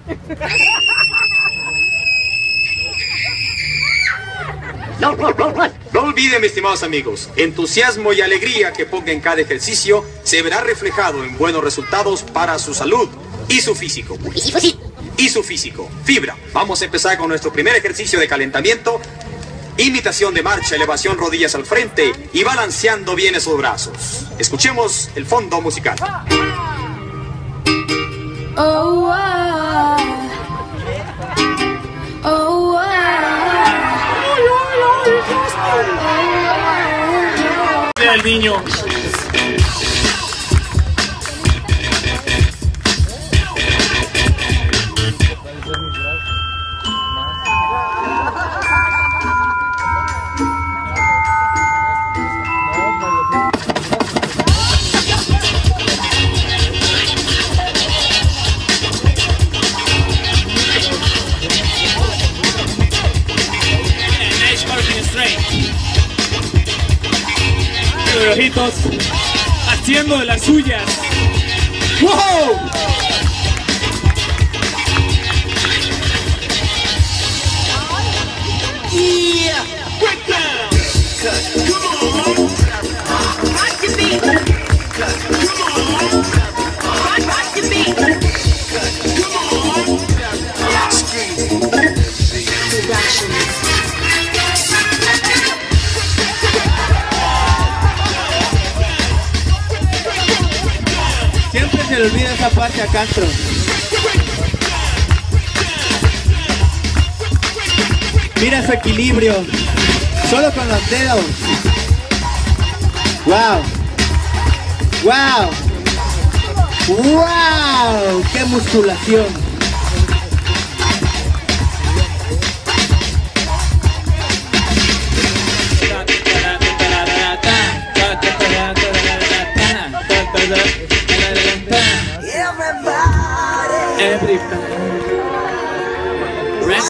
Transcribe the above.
No olviden, mis estimados amigos, entusiasmo y alegría que ponga en cada ejercicio se verá reflejado en buenos resultados para su salud y su físico. Fibra. Vamos a empezar con nuestro primer ejercicio de calentamiento. Imitación de marcha, elevación, rodillas al frente y balanceando bien esos brazos. Escuchemos el fondo musical. Oh, oh, el niño. Ojitos haciendo de las suyas. ¡Wow! Yeah. Breakdown. Come on. Rock the beat. Come on. Rock the beat. Come on. Siempre se le olvida esa parte a Castro. Mira su equilibrio, solo con los dedos. ¡Wow! ¡Wow! ¡Wow! ¡Qué musculación!